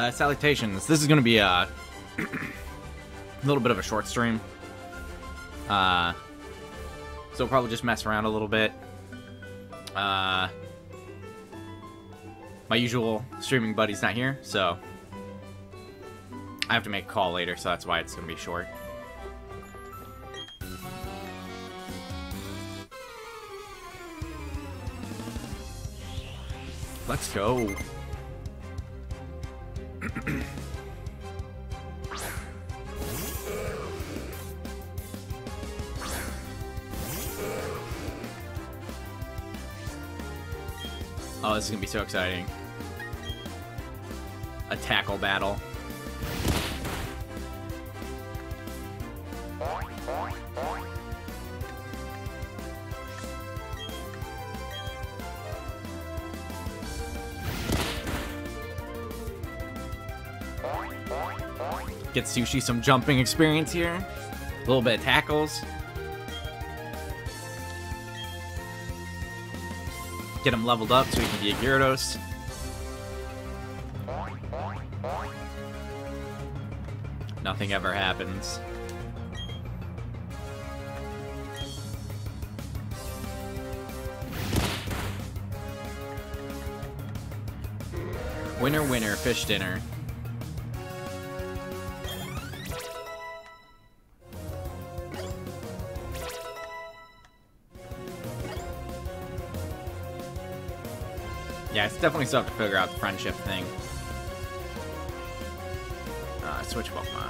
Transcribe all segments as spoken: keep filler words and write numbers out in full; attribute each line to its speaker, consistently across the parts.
Speaker 1: Uh, salutations. This is going to be a, a little bit of a short stream. Uh, so we'll probably just mess around a little bit. Uh, my usual streaming buddy's not here, so I have to make a call later, so that's why it's going to be short. Let's go. Oh, this is gonna be so exciting. A tackle battle. Get Sushi some jumping experience here. A little bit of tackles. Get him leveled up so he can be a Gyarados. Nothing ever happens. Winner, winner, fish dinner. Yeah, it's definitely still have to figure out the friendship thing. Uh, switch Pokemon.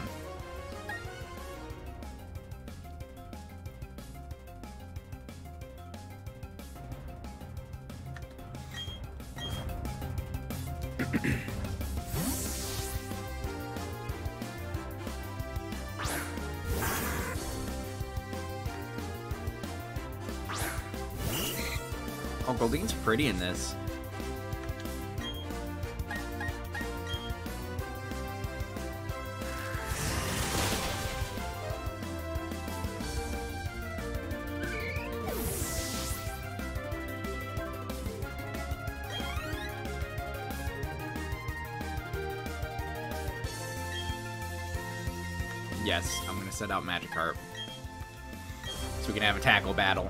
Speaker 1: Oh, Goldine's pretty in this. Yes, I'm gonna send out Magikarp so we can have a tackle battle.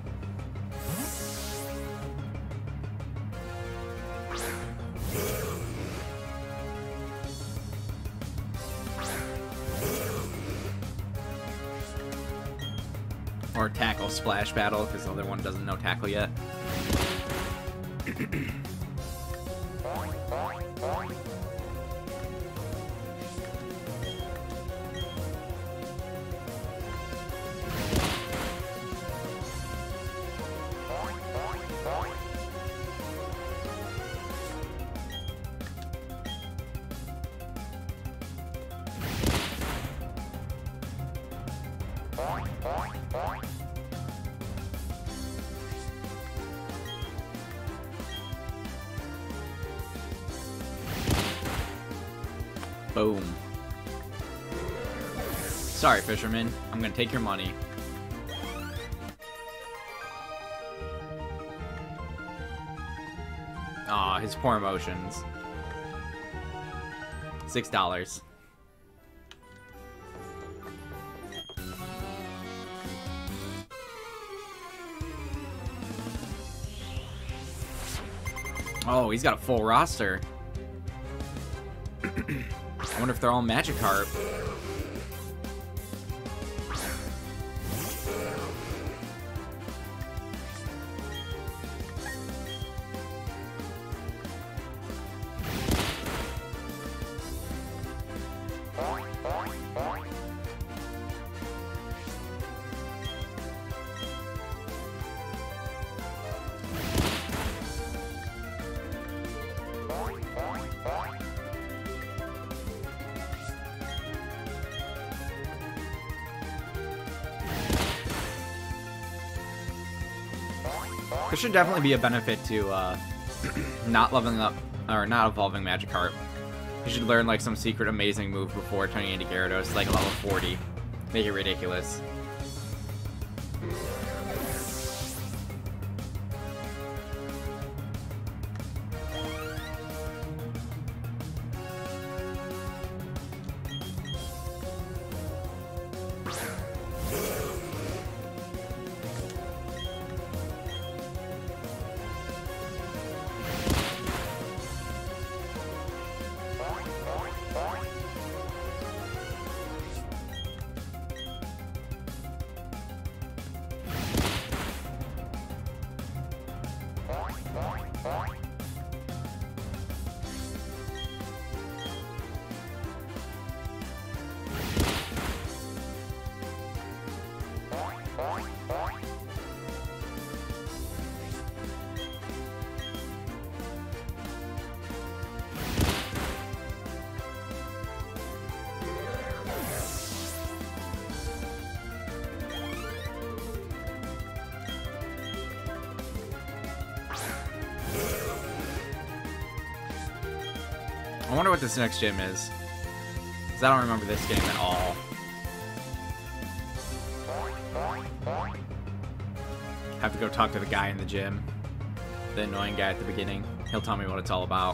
Speaker 1: Or tackle splash battle, because the other one doesn't know tackle yet. Boom. Sorry, fisherman. I'm gonna take your money. Aw, his poor emotions. Six dollars. Oh, he's got a full roster. I wonder if they're all Magikarp. There should definitely be a benefit to uh, not leveling up, or not evolving Magikarp. You should learn like some secret amazing move before turning into Gyarados, like level forty. Make it ridiculous. I wonder what this next gym is. Because I don't remember this game at all. Have to go talk to the guy in the gym. The annoying guy at the beginning. He'll tell me what it's all about.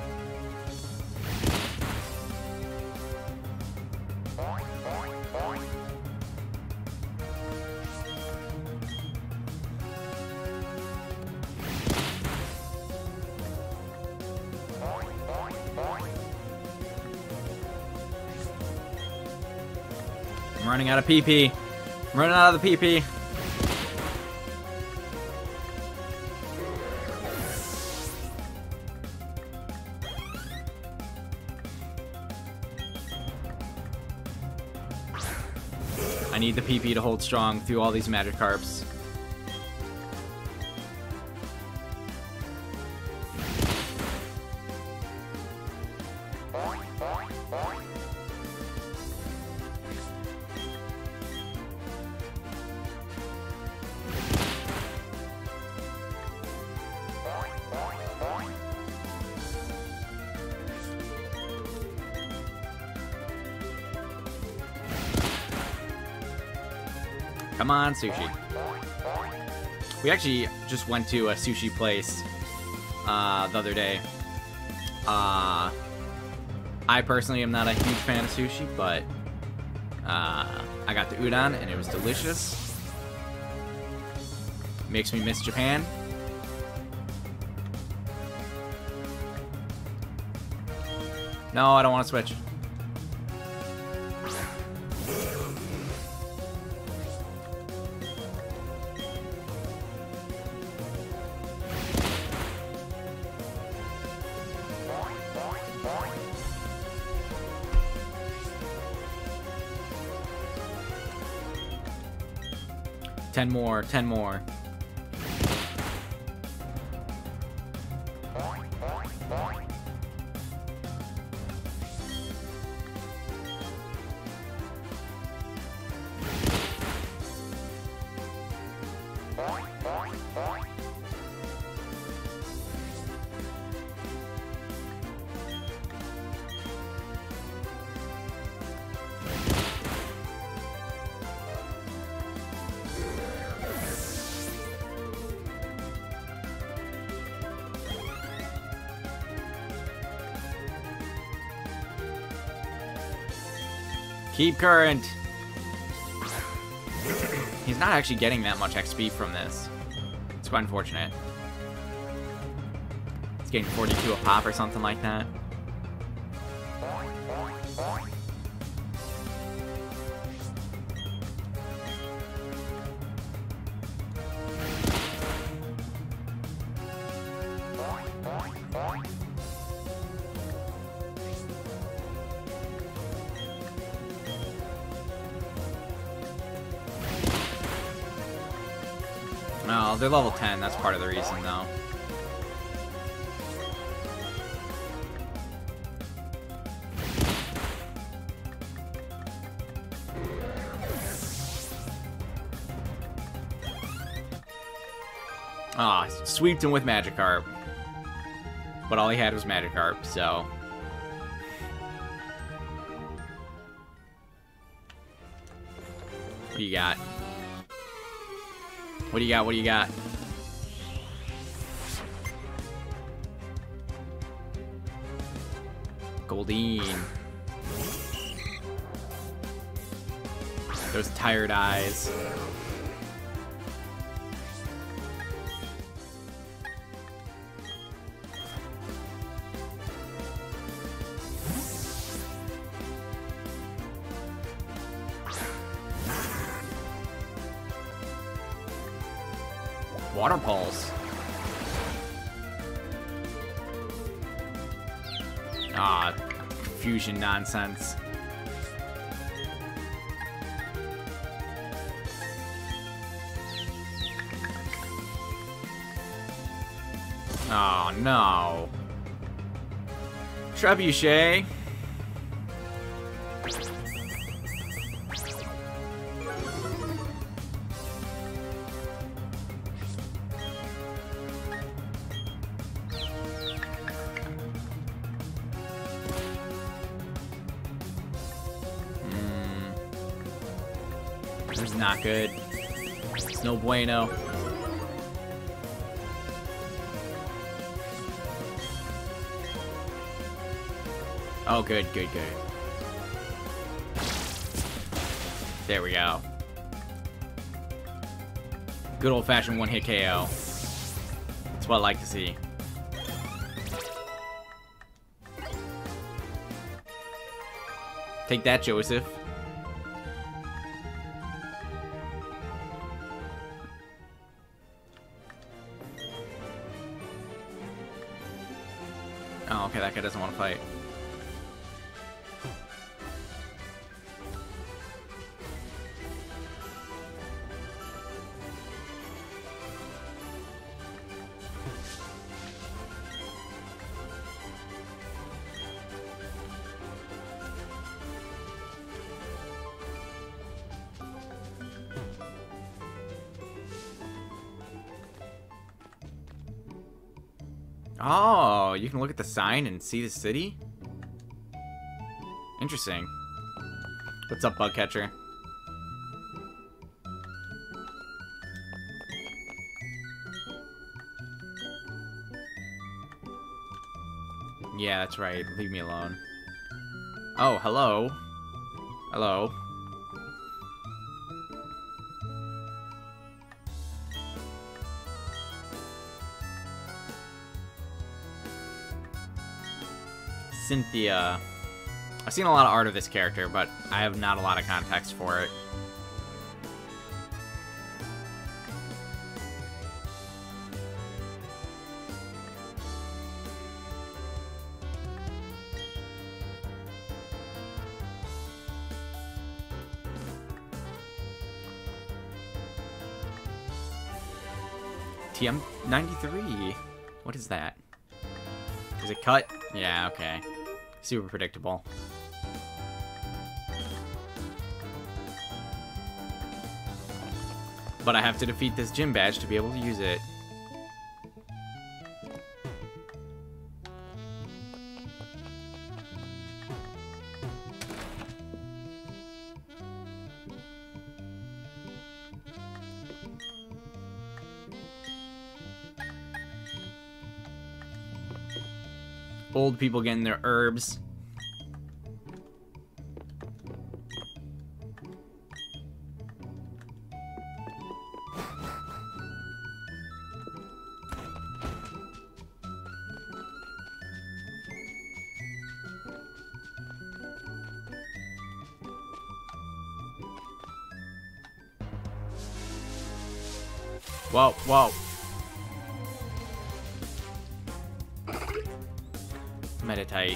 Speaker 1: I'm running out of P P. I'm running out of the P P. I need the P P to hold strong through all these Magikarps. Come on, sushi. We actually just went to a sushi place uh, the other day. Uh, I personally am not a huge fan of sushi, but uh, I got the udon and it was delicious. Makes me miss Japan. No, I don't want to switch. Ten more, ten more. Keep current. He's not actually getting that much X P from this. It's quite unfortunate. He's getting forty-two a pop or something like that. No, they're level ten. That's part of the reason, though. Ah, oh, sweeped him with Magikarp. But all he had was Magikarp, so... What do you got? What do you got? What do you got? Goldeen. Those tired eyes. Water Pulse. Ah, fusion nonsense. Oh no. Trebuchet. This is not good. It's no bueno. Oh, good, good, good. There we go. Good old-fashioned one-hit K O. That's what I like to see. Take that, Joseph. Oh, okay, that guy doesn't want to fight. Oh, you can look at the sign and see the city? Interesting. What's up, Bugcatcher? Yeah, that's right. Leave me alone. Oh, hello. Hello. Cynthia. I've seen a lot of art of this character, but I have not a lot of context for it. T M ninety-three. What is that? Is it cut? Yeah, okay. Super predictable. But I have to defeat this gym badge to be able to use it. Old people getting their herbs. Whoa, whoa. Meditate.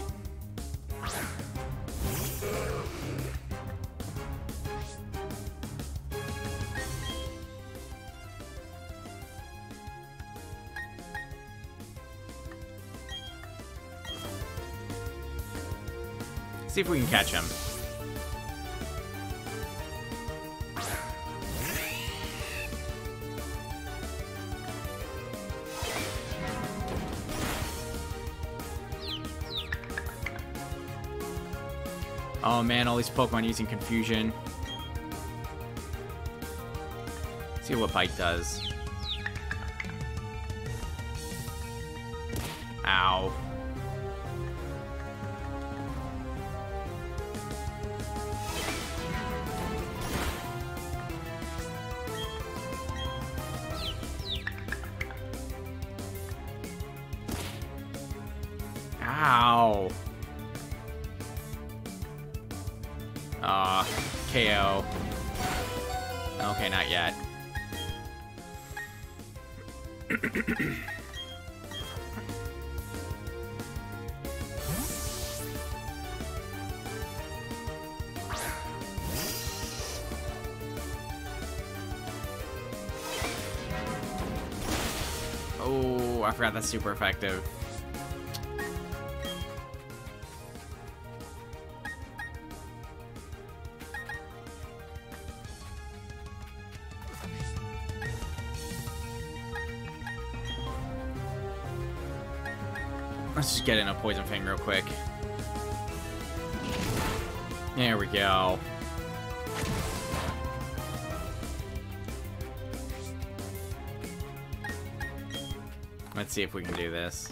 Speaker 1: See if we can catch him. Oh man, all these Pokemon using confusion. Let's see what Bite does. Ow. Ow. Uh, K O. Okay, not yet. Oh, I forgot that's super effective. Let's just get in a Poison Fang real quick. There we go. Let's see if we can do this.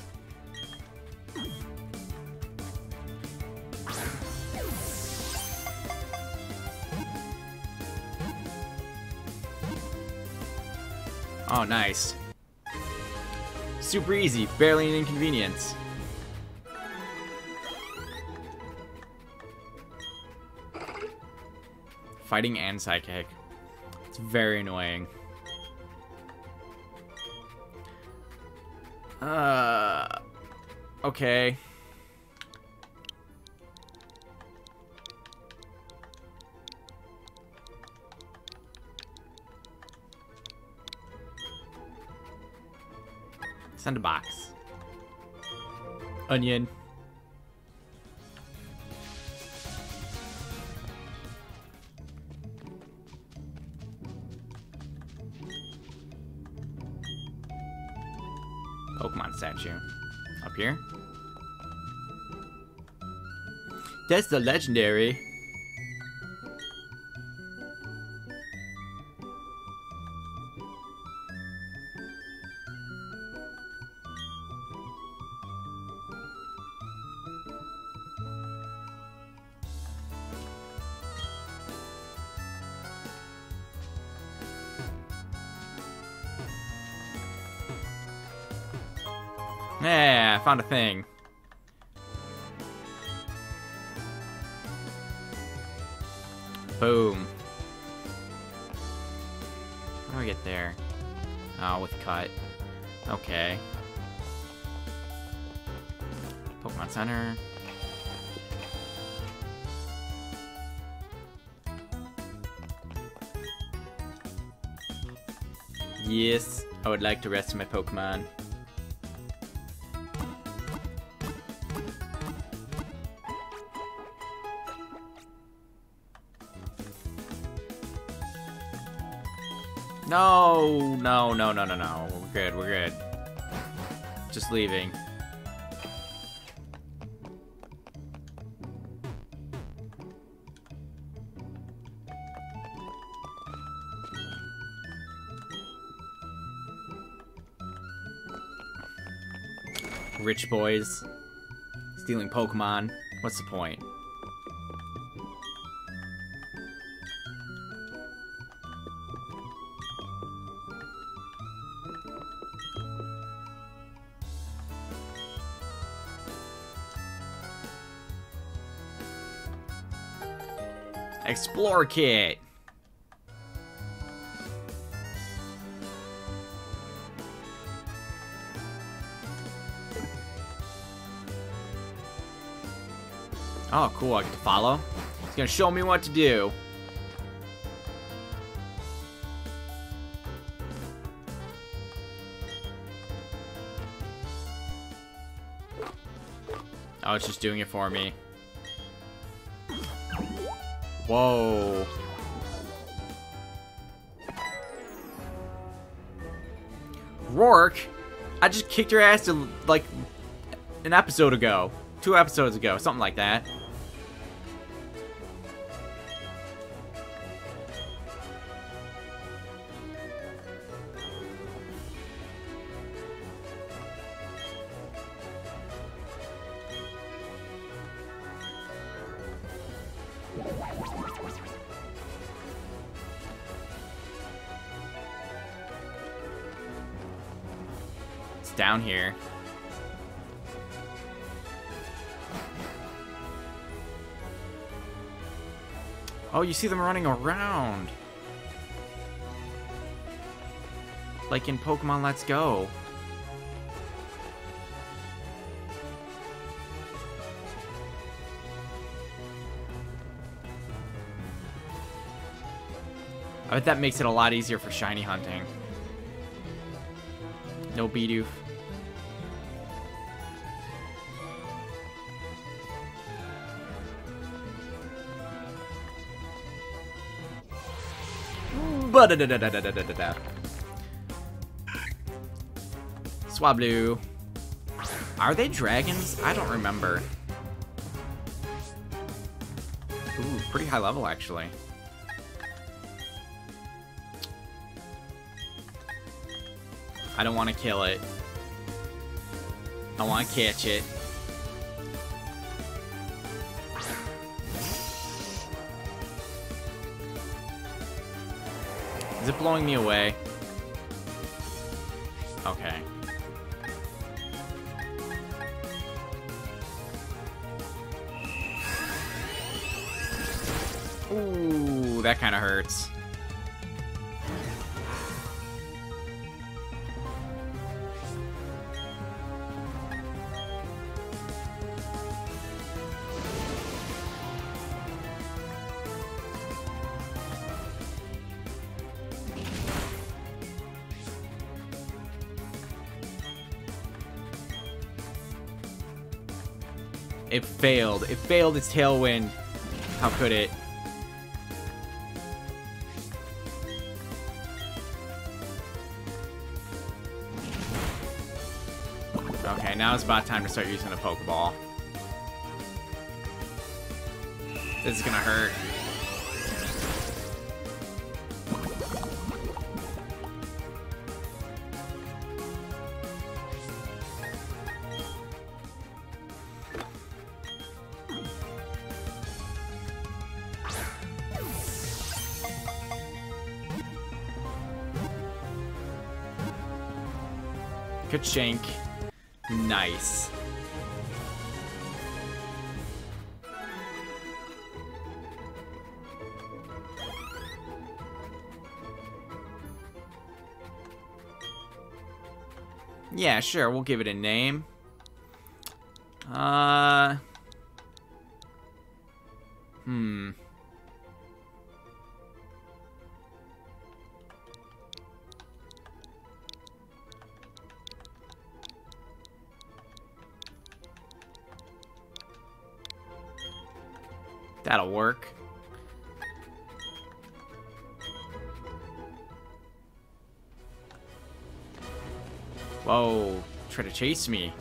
Speaker 1: Oh, nice. Super easy, barely an inconvenience. Fighting and psychic. It's very annoying. Uh, okay. Send a box. Onion. Pokemon statue. Up here? That's the legendary. Yeah, I found a thing. Boom. How do I get there? Oh, with cut. Okay. Pokemon Center. Yes, I would like to rescue my Pokemon. No, no, no, no, no, no. We're good, we're good. Just leaving. Rich boys. Stealing Pokemon. What's the point? Explore kit. Oh, cool. I get to follow. It's gonna show me what to do. Oh, it's just doing it for me. Whoa. Rourke? I just kicked your ass to, like, an episode ago. Two episodes ago. Something like that. It's down here. Oh, you see them running around. Like in Pokemon Let's Go. I bet that makes it a lot easier for shiny hunting. No Bidoof. Ba-da-da-da-da-da-da-da-da. Swablu. Are they dragons? I don't remember. Ooh, pretty high level, actually. I don't want to kill it. I want to catch it. Is it blowing me away? Okay. Ooh, that kind of hurts. It failed. It failed its tailwind. How could it? Okay, now it's about time to start using a Pokeball. This is gonna hurt. Ka-chink. Nice. Yeah, sure, we'll give it a name. Uh... Hmm... That'll work. Whoa, try to chase me.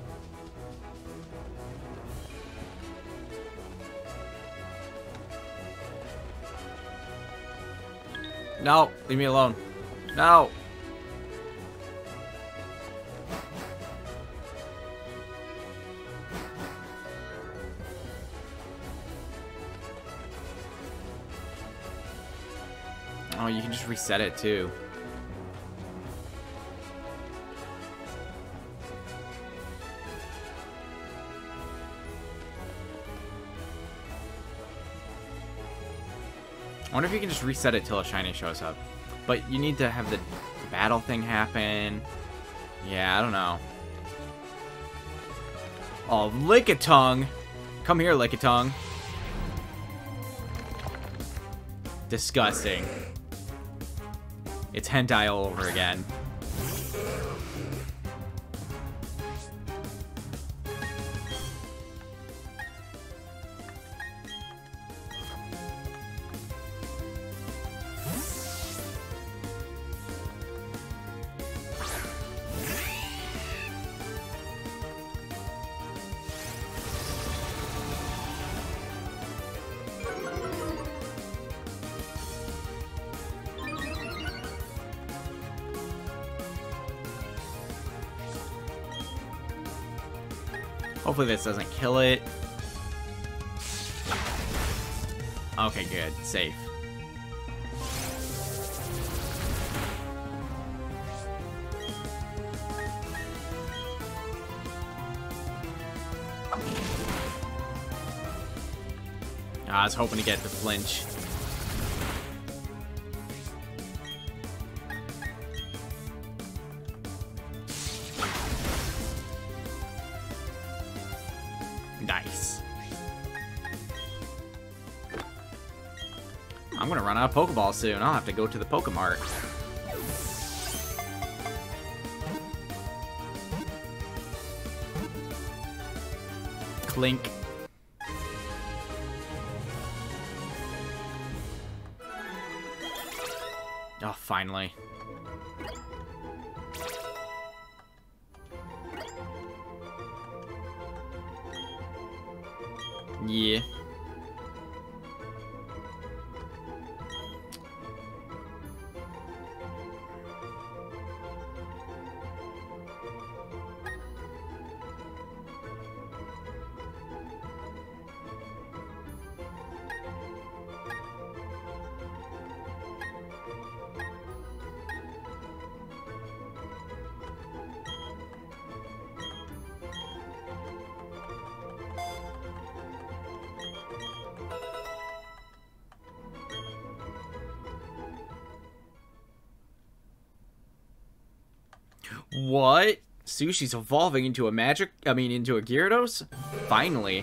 Speaker 1: No, leave me alone. No. Oh, you can just reset it too. I wonder if you can just reset it till a shiny shows up. But you need to have the battle thing happen. Yeah, I don't know. Oh, Lickitung! Come here, Lickitung. Disgusting. It's hentai all over again. Hopefully this doesn't kill it. Okay, good. Safe. I was hoping to get the flinch. Nice. I'm gonna run out of Pokeballs soon. I'll have to go to the Pokemart. Clink. Oh, finally. Yeah. What? Sushi's evolving into a magic... I mean, into a Gyarados? Finally.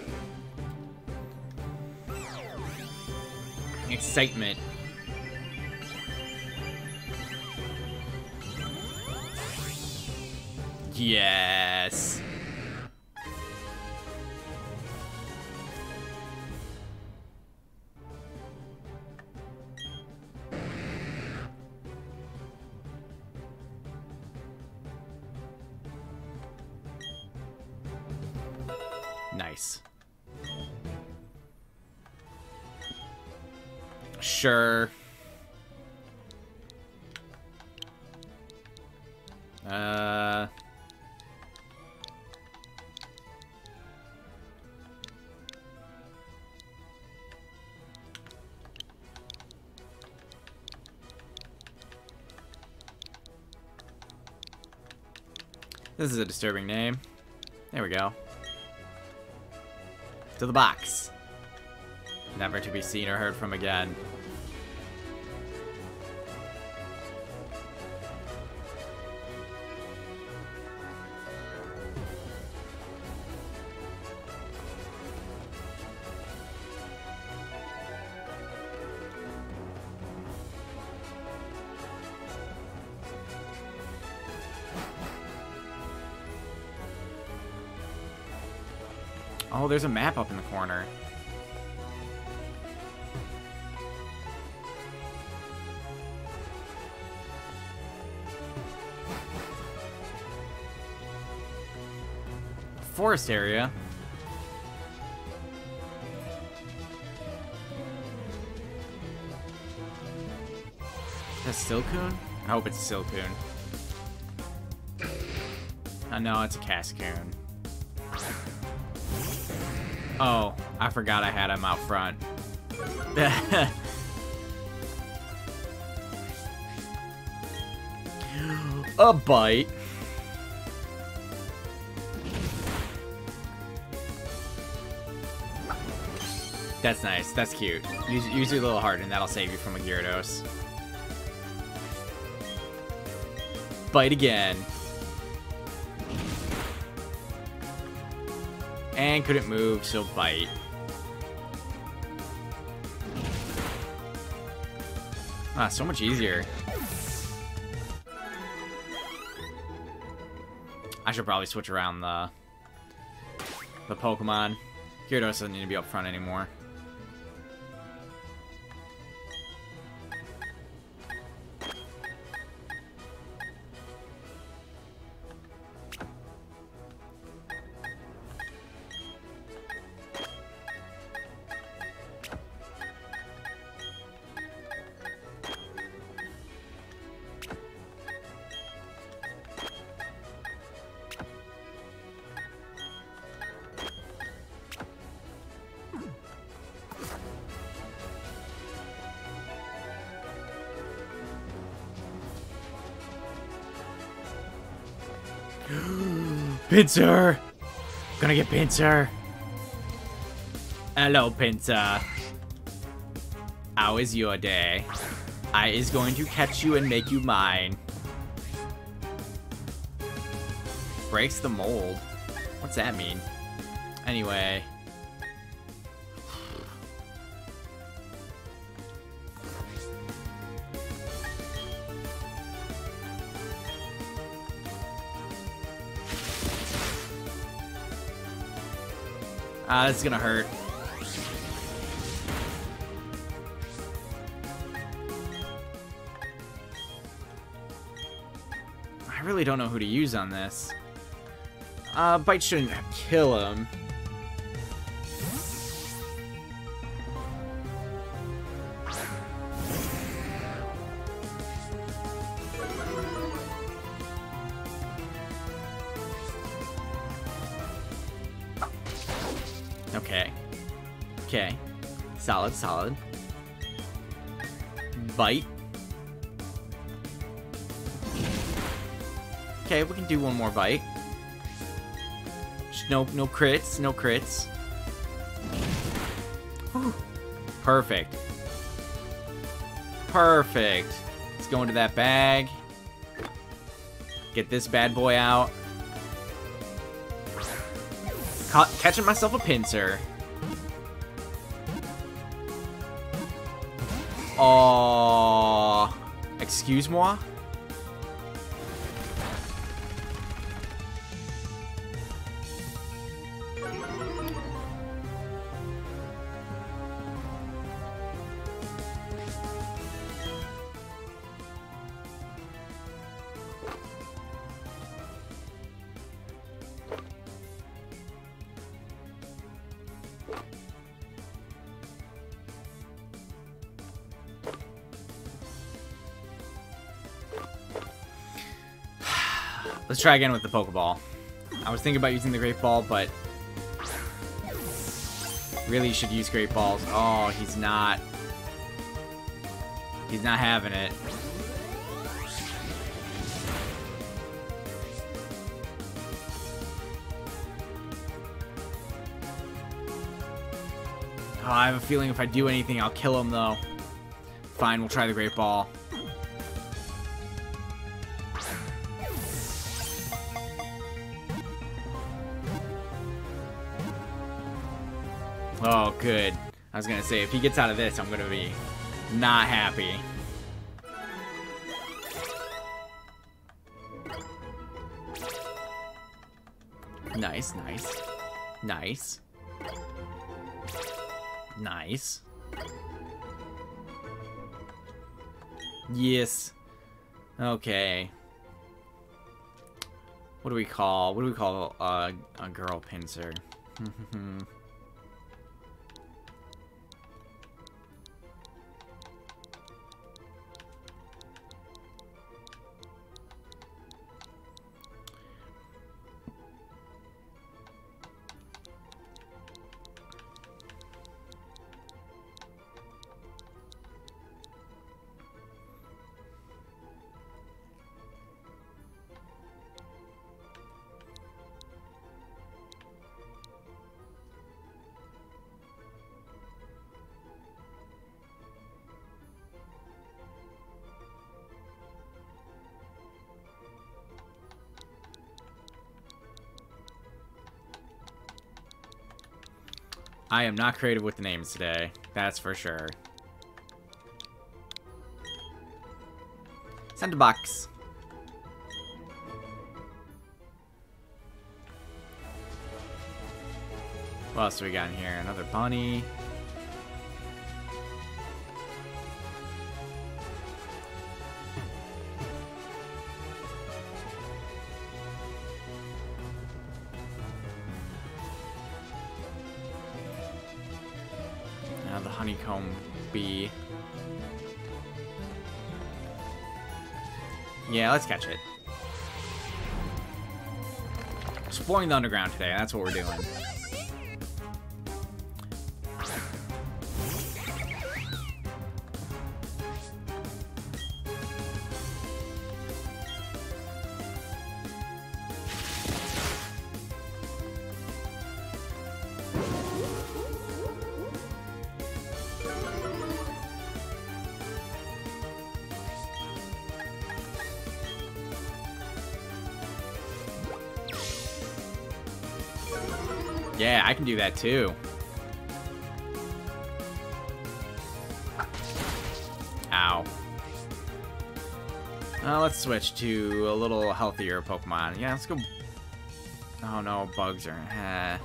Speaker 1: Excitement. Yes. Nice. Sure. Uh... This is a disturbing name. There we go. To the box. Never to be seen or heard from again. Oh, there's a map up in the corner. Forest area. That's Silcoon? I hope it's Silcoon. Oh, no, it's a Cascoon. Oh, I forgot I had him out front. A bite. That's nice. That's cute. Use, use your little heart and that'll save you from a Gyarados. Bite again. And couldn't move, so bite. Ah, so much easier. I should probably switch around the the Pokemon. Gyarados doesn't need to be up front anymore. Pinsir! Gonna get Pinsir. Hello, Pinsir. How is your day? I is going to catch you and make you mine. Breaks the mold. What's that mean? Anyway. Ah, uh, this is gonna hurt. I really don't know who to use on this. Uh, Bite shouldn't kill him. Okay. Okay. Solid, solid. Bite. Okay, we can do one more bite. Just no, no crits, no crits. Whew. Perfect. Perfect. Let's go into that bag. Get this bad boy out. Ca catching myself a pincer. Oh, excuse-moi? Let's try again with the Pokeball. I was thinking about using the Great Ball, but really should use Great Balls. Oh, he's not. He's not having it. Oh, I have a feeling if I do anything, I'll kill him, though. Fine, we'll try the Great Ball. Oh, good. I was gonna say, if he gets out of this, I'm gonna be not happy. Nice, nice. Nice. Nice. Yes. Okay. What do we call, what do we call uh, a girl pincer? I am not creative with the names today. That's for sure. Send a box. What else do we got in here? Another bunny. The honeycomb bee. Yeah, let's catch it. Exploring the underground today, that's what we're doing. Yeah, I can do that too. Ow. Uh, let's switch to a little healthier Pokemon. Yeah, let's go. Oh no, bugs are. Eh.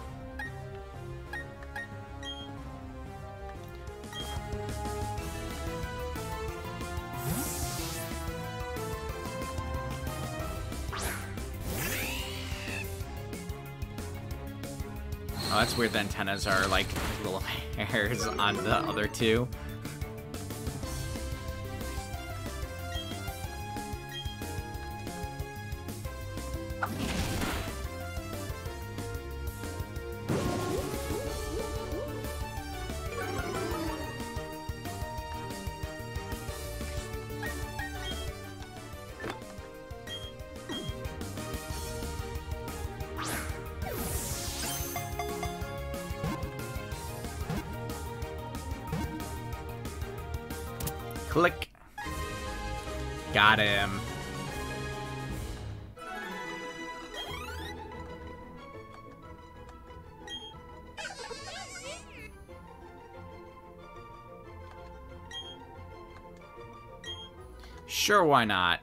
Speaker 1: Oh, that's weird. The antennas are like little hairs on the other two. Click. Got him. Sure, why not?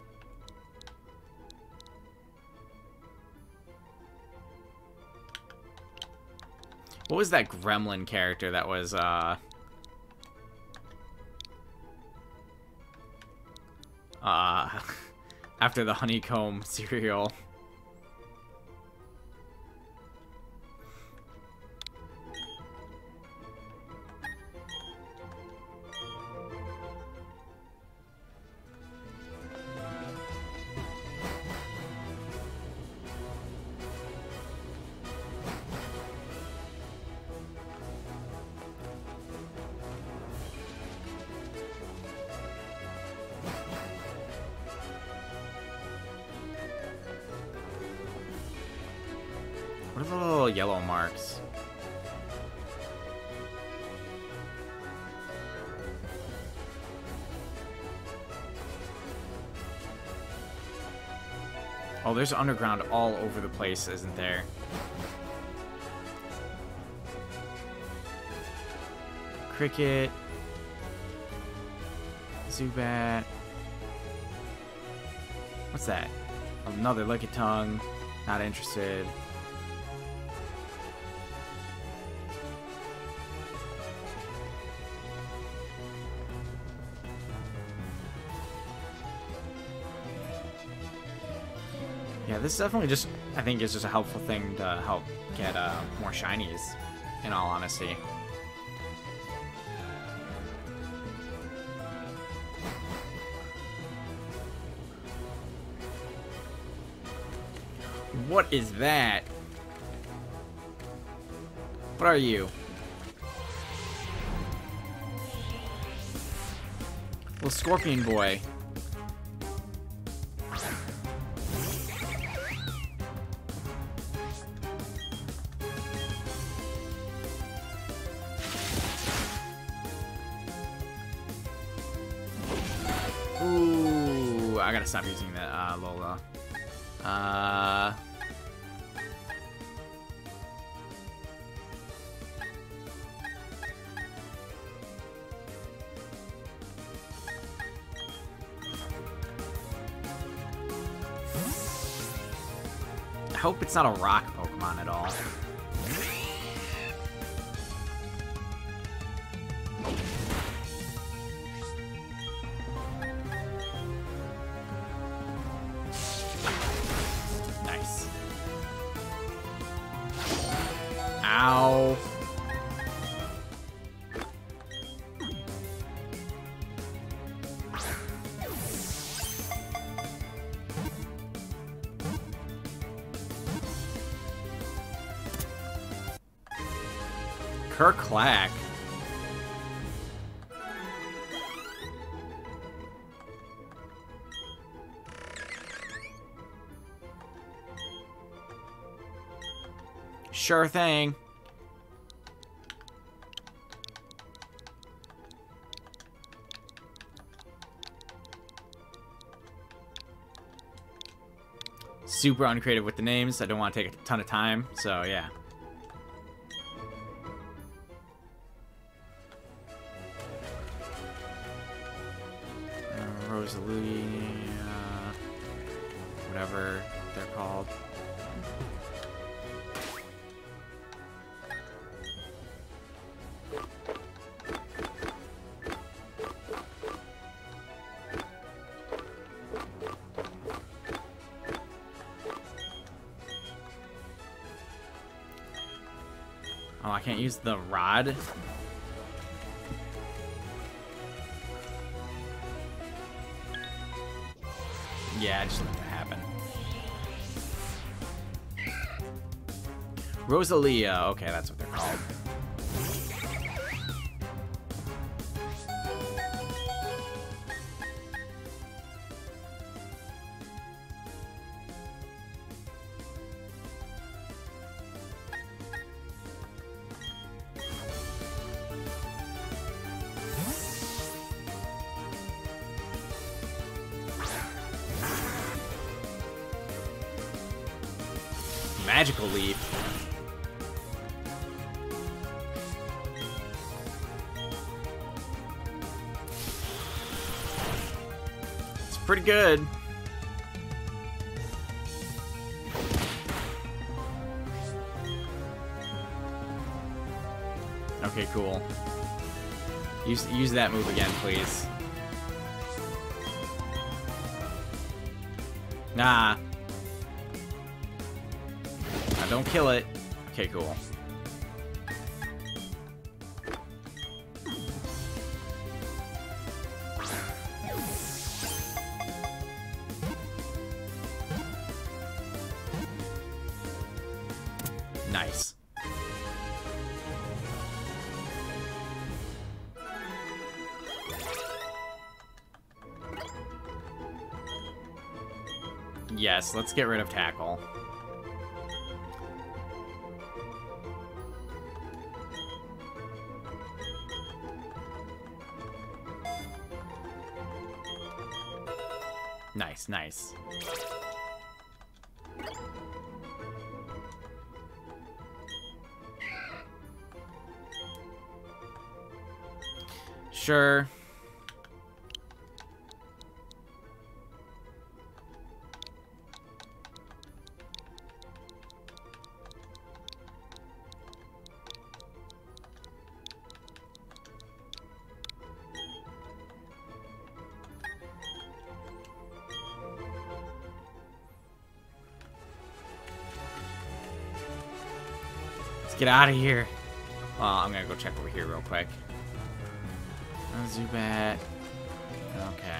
Speaker 1: What was that gremlin character that was, uh... Uh... after the honeycomb cereal? What are the little yellow marks? Oh, there's underground all over the place, isn't there? Cricket. Zubat. What's that? Another Lickitung. Not interested. Yeah, this is definitely just, I think, is just a helpful thing to help get uh, more shinies, in all honesty. What is that? What are you? Little scorpion boy. Ooh, I gotta stop using that, uh, Lola. Uh... I hope it's not a rock Pokemon at all. Nice. Ow. Kerclack. Sure thing. Super uncreative with the names. I don't want to take a ton of time, so yeah. Rosalie, uh, whatever they're called. Oh, I can't use the rod. Yeah, just let that happen. Rosalia. Okay, that's what they're called. Magical Leaf. pretty good. Okay, cool. Use, use that move again, please. Nah. Now don't kill it. Okay, cool. Nice. Yes, let's get rid of Tackle. Nice, nice. Sure. Get out of here. Well, I'm gonna go check over here real quick. Oh, Zubat. Okay.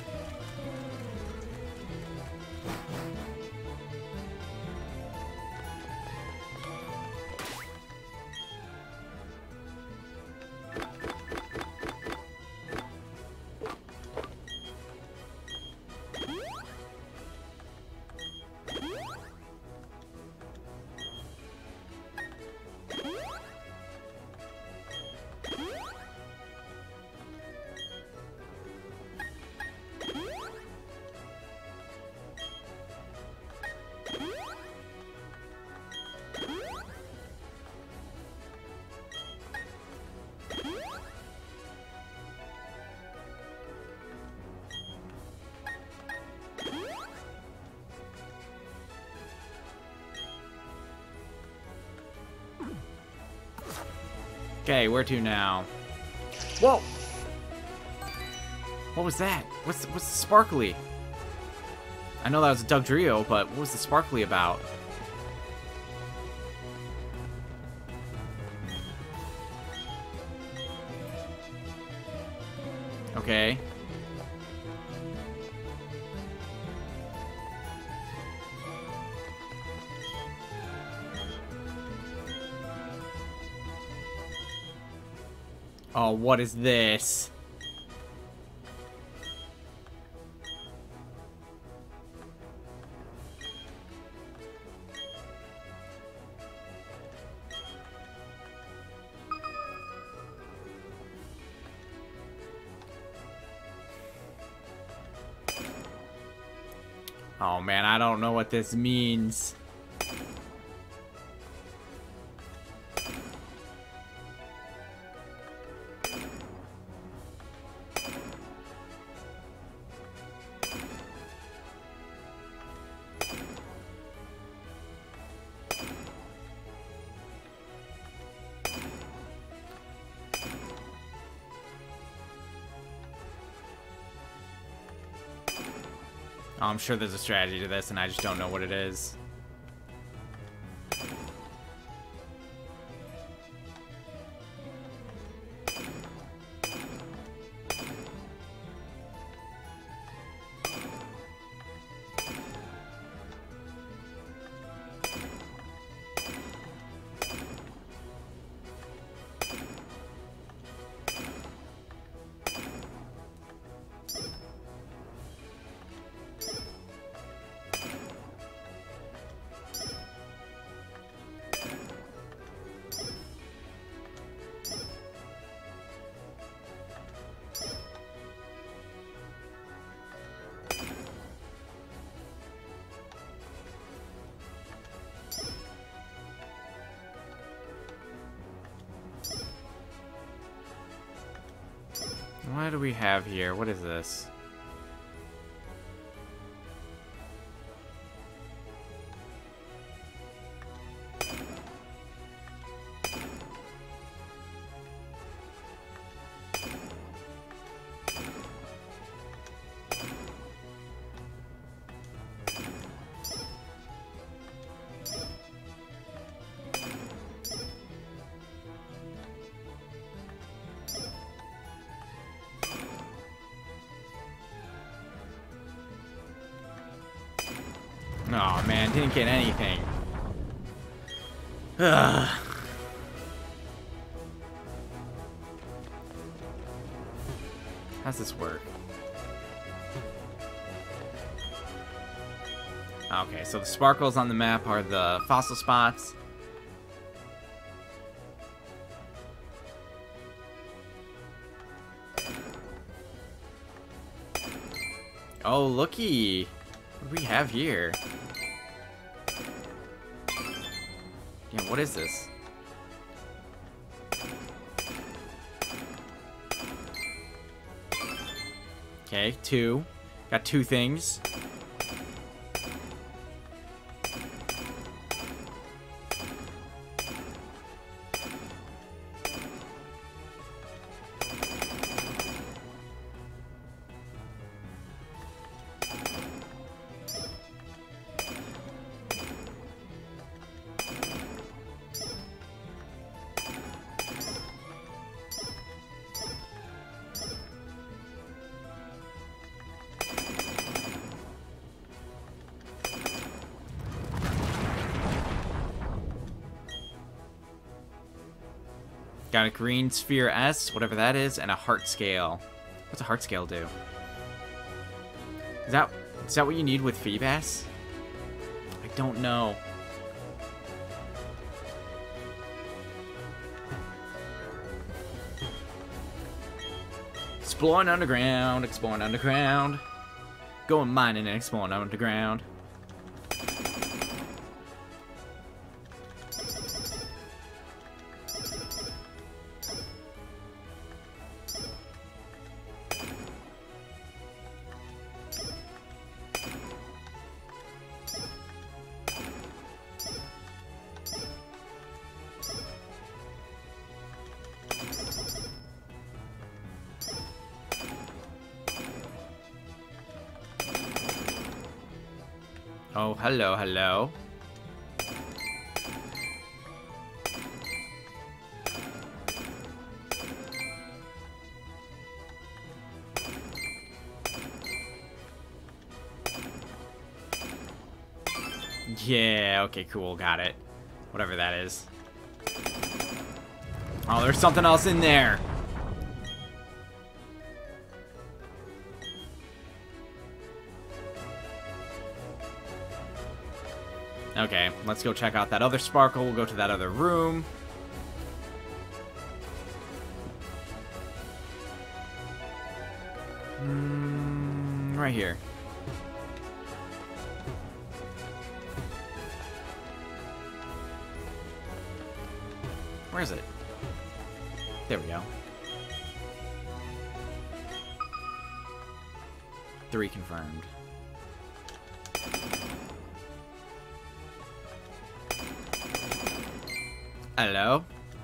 Speaker 1: Okay, where to now? Whoa! What was that? What's what's the sparkly? I know that was a Dugtrio, but what was the sparkly about? Okay. Oh, what is this? Oh man, I don't know what this means. Oh, I'm sure there's a strategy to this, and I just don't know what it is. What do we have here? What is this? man. Didn't get anything. Ugh. How's this work? Okay, so the sparkles on the map are the fossil spots. Oh, looky. What do we have here? Yeah, what is this? Okay, two. Got two things. Got a green sphere S, whatever that is, and a heart scale. What's a heart scale do? Is that is that what you need with Feebas? I don't know. Exploring underground, exploring underground. Going mining and exploring underground. Oh, hello, hello. Yeah, okay, cool, got it. Whatever that is. Oh, there's something else in there. Okay, let's go check out that other sparkle. We'll go to that other room. Mm, right here. Where is it? There we go. Three confirmed. Hello?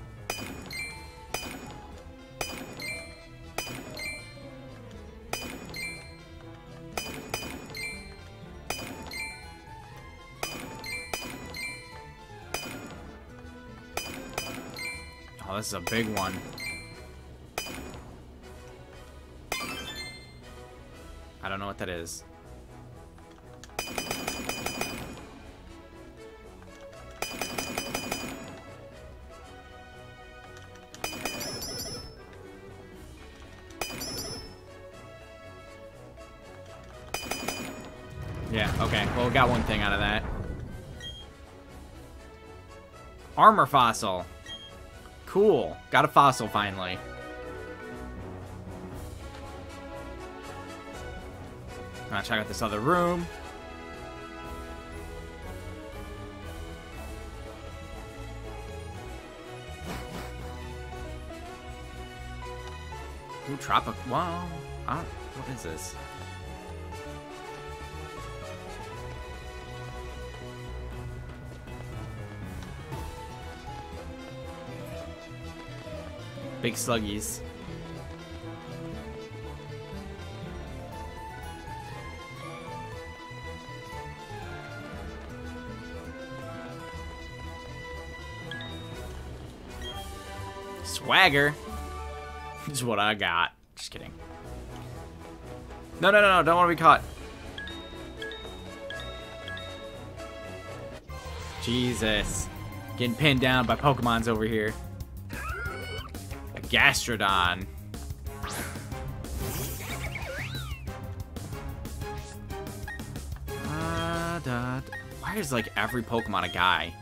Speaker 1: Oh, this is a big one. I don't know what that is. Yeah, okay. Well, we got one thing out of that. Armor fossil. Cool. Got a fossil finally. I'm gonna check out this other room. Ooh, tropic. Wow. Uh, what is this? Big sluggies. Swagger is what I got. Just kidding. No, no, no, no, don't want to be caught. Jesus. Getting pinned down by Pokemons over here. A Gastrodon. Uh, da, da. Why is like every Pokemon a guy?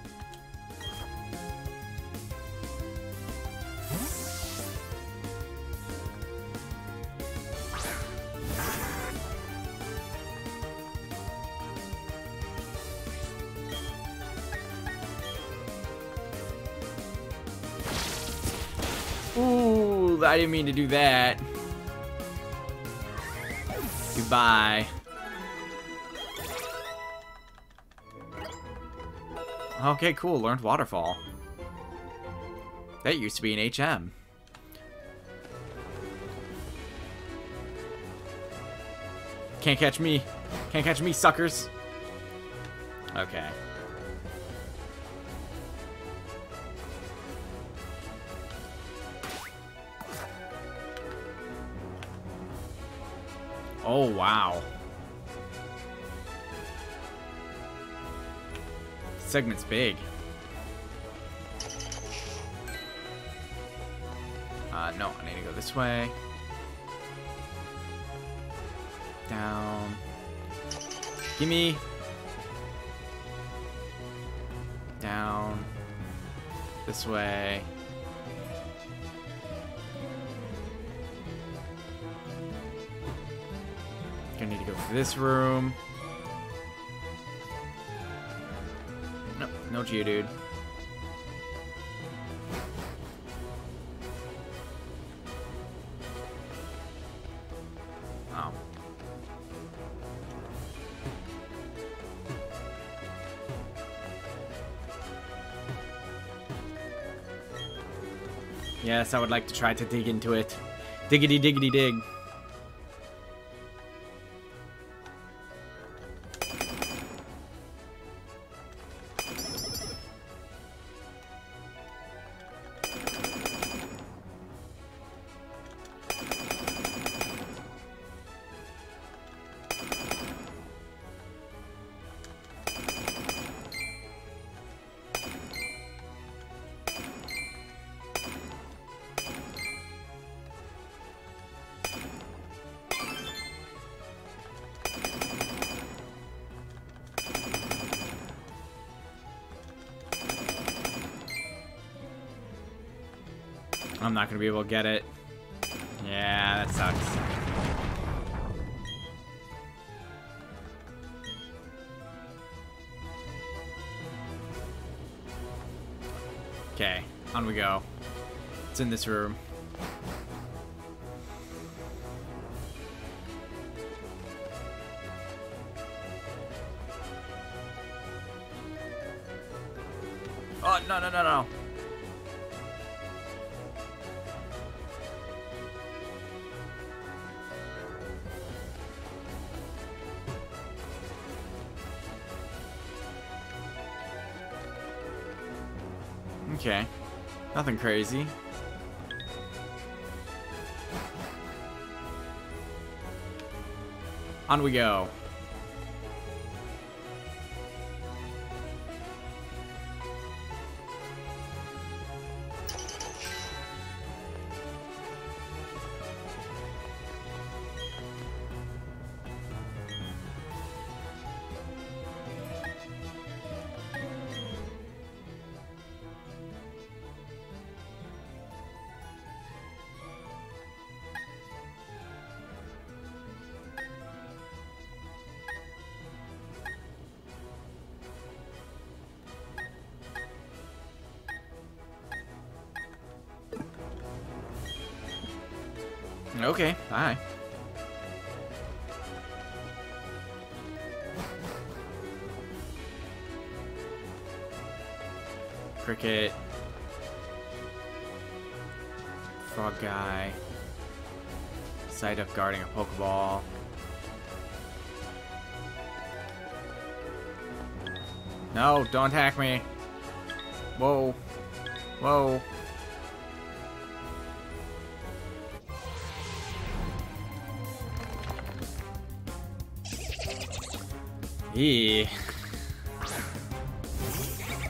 Speaker 1: Ooh, I didn't mean to do that. Goodbye. Okay, cool. Learned Waterfall. That used to be an H M. Can't catch me. Can't catch me, suckers. Okay. Oh, wow. Segment's big. Uh, no, I need to go this way. Down. Gimme. Down. This way. Gonna need to go to this room. No, no Geodude. Oh. Yes, I would like to try to dig into it. Diggity diggity dig. I'm not gonna be able to get it. Yeah, that sucks. Okay, on we go. It's in this room. Oh, no, no, no, no. Okay, nothing crazy. On we go. Okay, bye. Cricket. Frog guy. Sight of guarding a Pokeball. No, don't attack me. Whoa. Whoa. Yeah.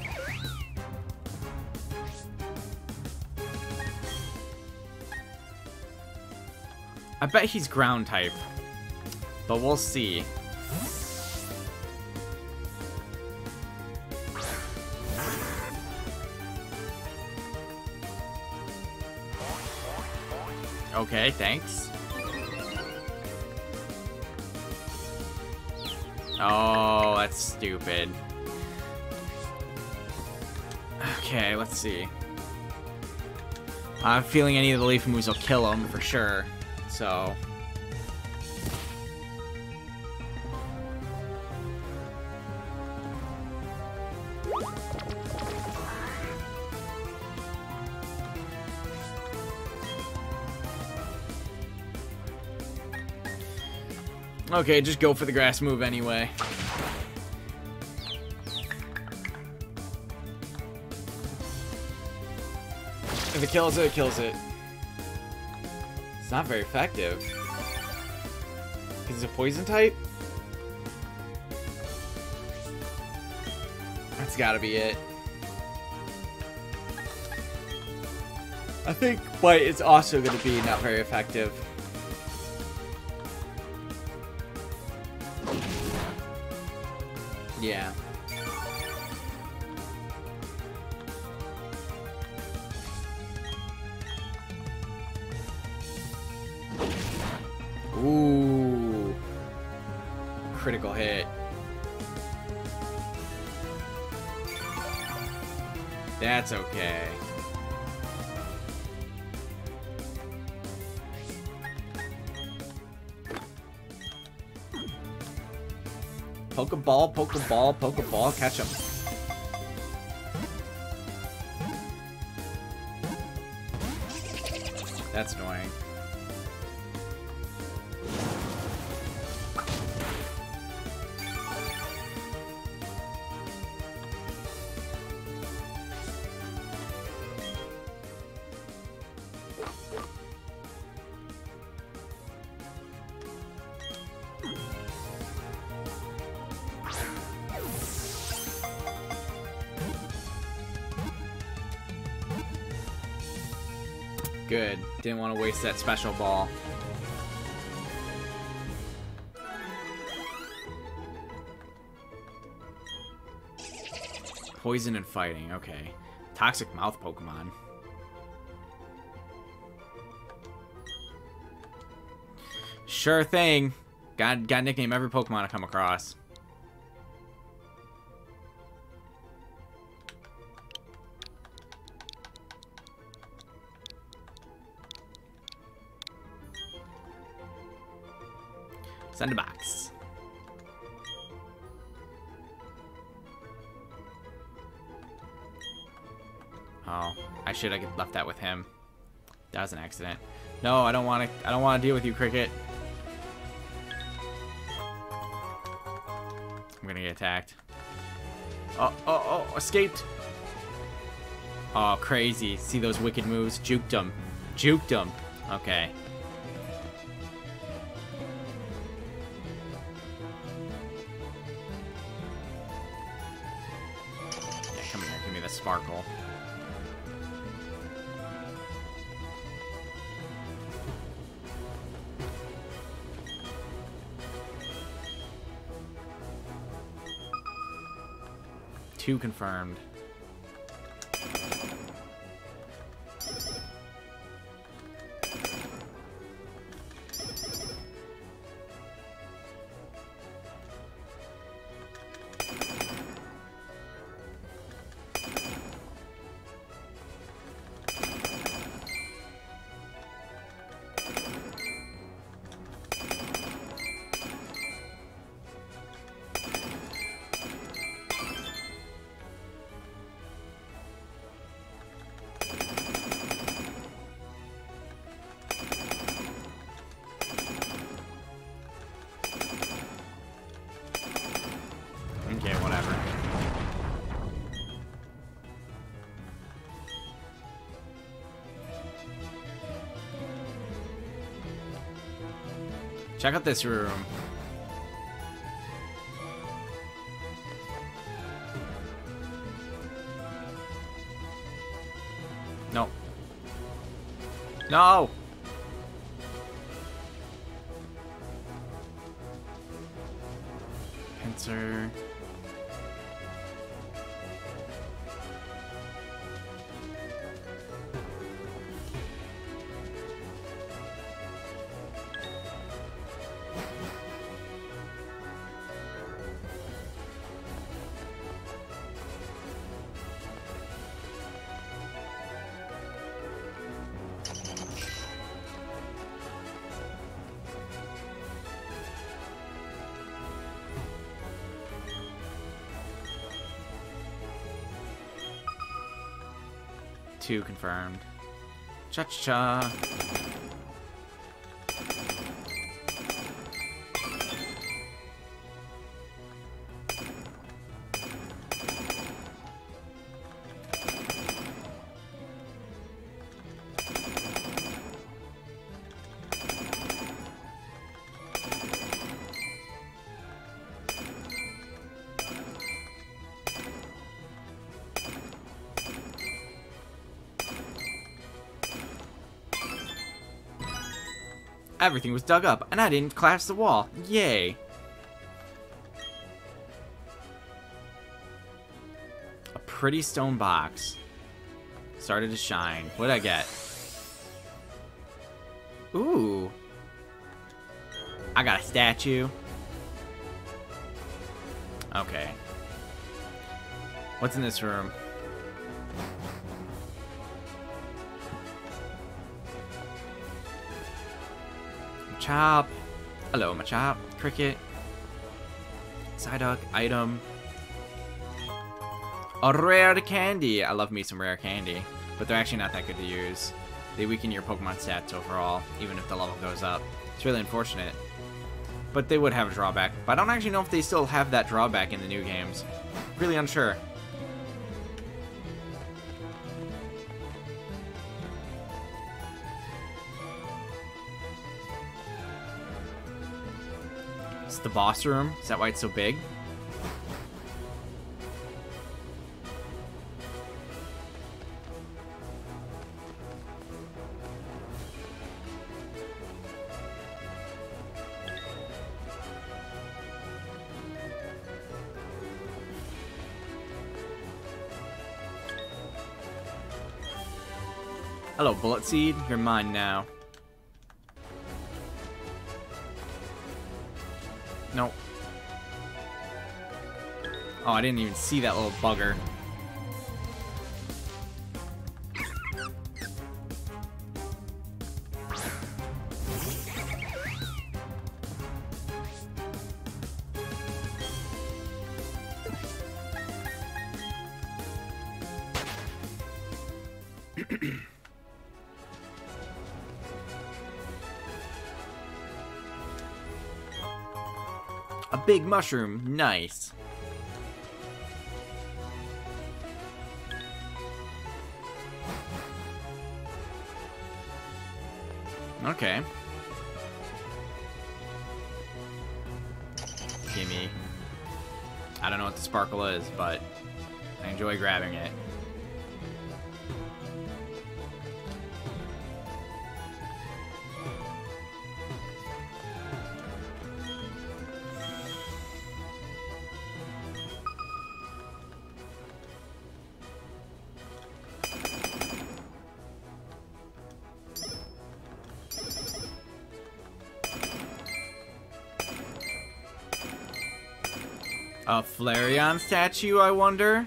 Speaker 1: I bet he's ground type. But we'll see. Okay, thanks. Oh, that's stupid. Okay, let's see. I'm feeling any of the leaf moves will kill him for sure, so... Okay, just go for the grass move anyway. If it kills it, it kills it. It's not very effective. Because it's a poison type? That's gotta be it. I think Bite is also gonna be not very effective. Yeah. Ooh. Critical hit. That's okay. Pokeball, Pokeball, Pokeball, catch him. That's annoying. Good. Didn't want to waste that special ball. Poison and fighting. Okay. Toxic mouth Pokemon. Sure thing. Got got nickname every Pokemon I come across. Send a box. Oh, I should have left that with him. That was an accident. No, I don't want to. I don't want to deal with you, Cricket. I'm gonna get attacked. Oh, oh, oh! Escaped. Oh, crazy! See those wicked moves? Juked him. Juked him. Okay. Sparkle. Two confirmed. Okay, whatever. Check out this room. No. No! answer. Two confirmed. Cha-cha. Everything was dug up, and I didn't collapse the wall. Yay! A pretty stone box. Started to shine. What did I get? Ooh. I got a statue. Okay. What's in this room? Chop. Hello, Machop. Cricket. Psyduck. Item. A rare candy. I love me some rare candy. But they're actually not that good to use. They weaken your Pokemon stats overall, even if the level goes up. It's really unfortunate. But they would have a drawback. But I don't actually know if they still have that drawback in the new games. Really unsure. It's the boss room. Is that why it's so big? Hello, Bullet Seed. You're mine now. Nope. Oh, I didn't even see that little bugger. A big mushroom. Nice. Okay. Gimme. I don't know what the sparkle is, but I enjoy grabbing it. A Flareon statue, I wonder?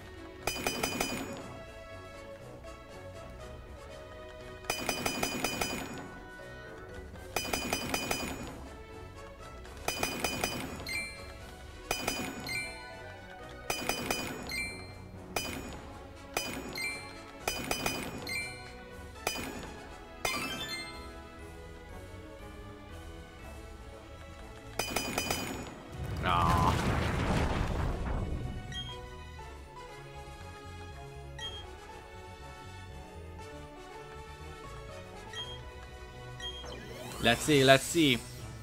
Speaker 1: Aww. Let's see, let's see.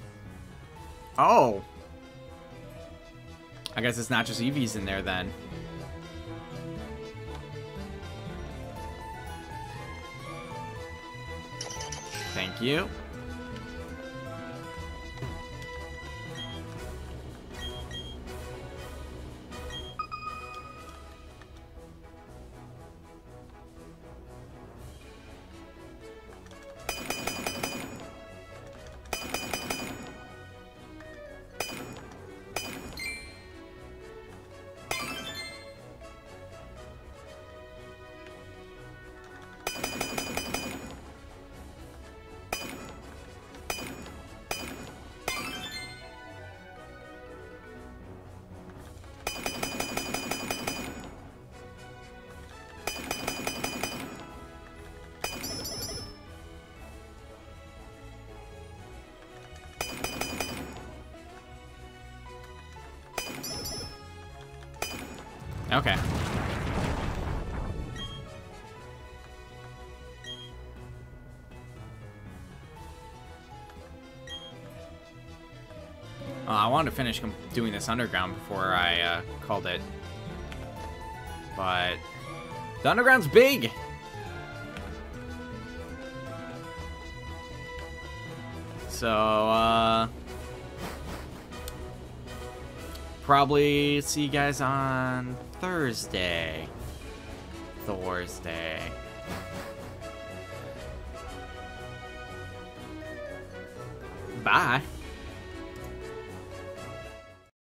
Speaker 1: Oh. I guess it's not just Eevees in there then. Thank you. Okay. Uh, I wanted to finish doing this underground before I uh, called it. But the underground's big! So, uh... probably see you guys on Thursday. Thursday. Bye.